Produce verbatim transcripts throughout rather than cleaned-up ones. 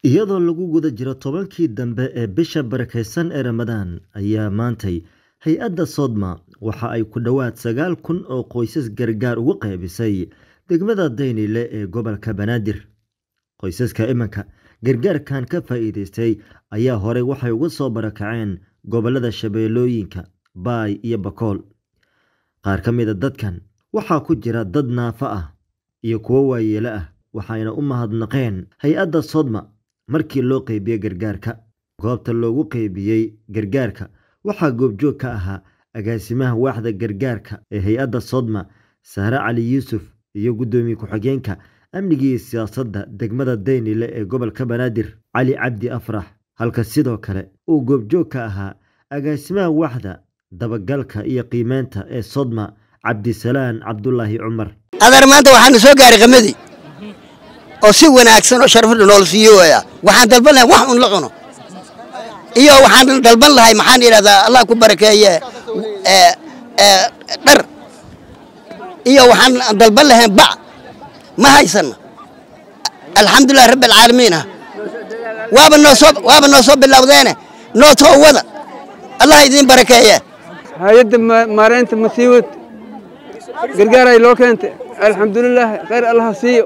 iyadoo lagu guda jiro tobankii dambe ee bisha barakeysan ee Ramadaan ayaa maantay hay-adda Sodma waxa ay ku dhawaad sagaal kun oo qoysas gargaar ugu qaybisay degmada Daynile ee gobolka Banaadir. Qoysaska imanka gargaarkan ka faa'iideystay ayaa hore waxay uga soo barakaceen gobolada Shabeellooyinka, Baay iyo Bakool. Qaar ka mid ah dadkan waxaa ku jira dad naafa ah iyo kuwo waayeelo ah, waxayna u mahadnaqeen hay-adda Sodma markii loo qaybiyay gargaarka. Goobta loogu qaybiyay gargaarka waxaa goobjoog ka ahaa agaasimaha waaxda gargaarka ee hay-adda Sodma Sahra Cali Yuusuf iyo gudoomiye ku-xigeenka amniga iyo siyaasadda degmada Daynile ee gobolka Banaadir Cali Cabdi Afrax, halka sidoo kale uu goobjoog ka ahaa agaasimaha waaxda dabagalka iyo qiimeynta ee Sodma Cabdisalaan Cabdullaahi Cumar. adar maanta waxaan soo gaaray qamadii oo si wanaagsan oo sharaf leh nool siiyay waxaan dalban lahay wax un la cuno iyo waxaan dalban lahay maxaan yiraahdaa Allah ku barakeeye ee ee dhar iyo waxaan dalban lahay ba ma haysan alxamdulillah rabbil caalamiin waaba noo soo waaba noo soo bilowdeena noo too wada Allah idin barakeeye hay'adda maareynta masiibad gargaar ay loo keentay alxamdulillah khayr Allah siiyo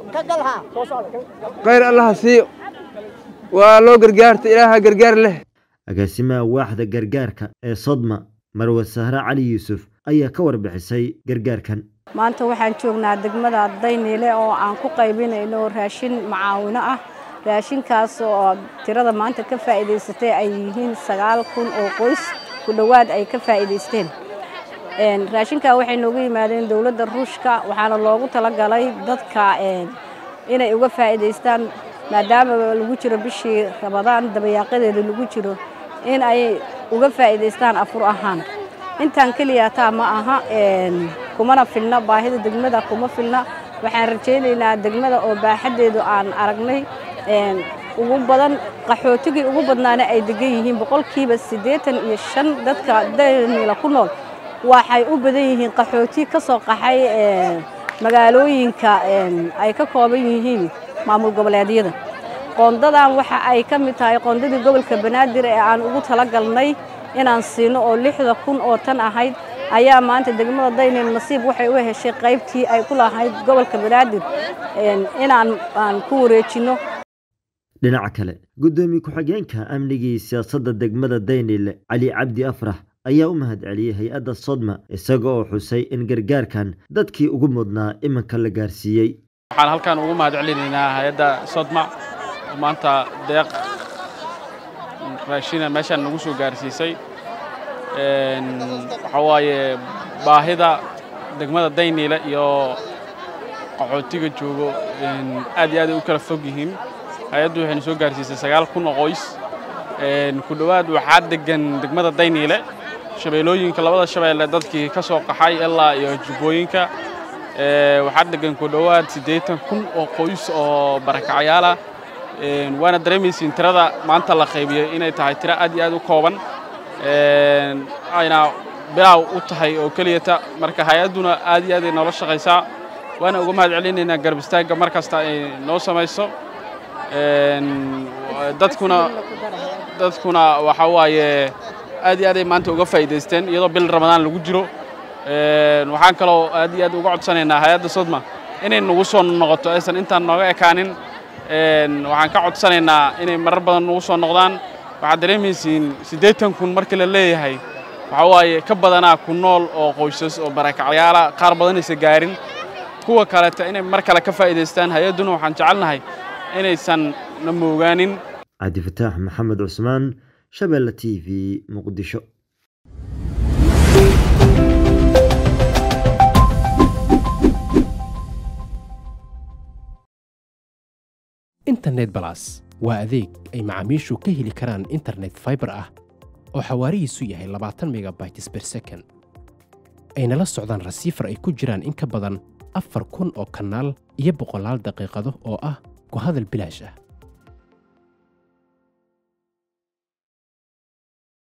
khayr Allah siiyo waa loo gargaartay ilaaha gargaar leh. agaasimaha waaxda gargaarka ee Sodma Marwa Sahra Cali Yuusuf ayaa ka warbixisay gargaarkan. maanta waxaan joognaa degmada Daynile oo aan ku qaybinayno raashin macaawino ah. raashinkaas oo tirada maanta ka faa'iideysatay ay yihiin sagaal kun oo qoys ku dhawaad ay ka faa'iideysteen. een raashinka waxay noogu yimaadeen dawladda Ruushka waxaana loogu talagalay dadka een inay uga faa'iideystaan maadaama lagu jiro bishii Ramadaan dabayaaqadeeda lagu jiro in ay uga faa'iideystaan afur ahaan. intaan kaliya taa ma aha een kuma filna baahida degmada kuma filna waxaan rajaynaynaa degmada oo baaxadeedu aan aragnay een ugu badan qaxootiga ugu badnaana ay degan yihiin boqolkiiba siddeetan iyo shan dadka Daynile ku nool waxay u badan yihiin qaxooti ka soo qaxay ee magaalooyinka ee ay ka kooban yihiin maamul goboleedyada. qoondadan waxa ay ka mid tahay qoondadii gobolka Banaadir ee aan ugu talagalnay inaan siino oo lixdan kun oo tan ahayd ayaa maanta degmada Daynile nasiib waxay u heshay qaybtii ay ku lahayd gobolka Banaadir inaan aan ku wareejino. dhinaca kale gudoomiye ku-xigeenka amniga iyo siyaasadda degmada Daynile Cali Cabdi Afrax ayaa u mahad celiyay hay-adda Sodma isaga oo xusay in gargaarkan dadkii ugu mudnaa imanka la gaarsiiyay. waxaan halkan ugu mahad celinaynaa hay-adda Sodma maanta deeq raashina meeshan nagu soo gaarsiisay. een waxa waaye baahida degmada Daynile iyo qaxootiga joogo een aad iyo aad u kala fog yihiin. hay'addu waxay soo gaarsiisay sagaal kun oo qoys een ku dhawaad waxa degan degmada Daynile Shabeellooyinka labada Shabeelle dadkii ka soo qaxay ilaa iyo Jubbooyinka ee waxa degan ku dhawaad siddeetan kun oo qoys oo barakacayaal ah. een waana dareemaysiin tirada maanta la qaybiyay inay tahay tiro aad iyo aad u kooban een ayna bilaaw u tahay oo kaliya marka hay'aduna aad iyo aad ay nolol shaqaysaa waana uga mahad celinaynaa garab istaaga markasta ay noo samayso. een dadkuna dadkuna waxa waaye aad iyo aad ay maanta uga faa'iideysteen iyadoo bil Ramadaan lagu jiro. een waxaan kaloo aad iyo aad uga codsanaynaa hay'adda Sodma inay nagu soo noqoto aysan intaan nooga ekaanin. een waxaan ka codsanaynaa inay marar badan nagu soo noqdaan. waxaad dareemaysiin siddeetan kun markii la leeyahay waxa waaye ka badanaa ku nool oo qoysas oo barakacayaal qaar badan aysan gaarin kuwa kale inay mar kale ka faa'iideystaan. hay'aduna waxaan jecelnahay inaysan na moogaanin. Cabdi Fataax Maxamed Cusmaan, Shabeelle T V, Muqdisho. internet plus waa adeeg ay macaamiishu ka heli karaan internet fiber ah oo xawaarihiisu yahay labaatan megabytes per second. ayna la socdaan rasiifar ay ku jiraan in ka badan afar kun oo kanaal iyo boqolaal daqiiqado oo ah ku hadal bilaash ah.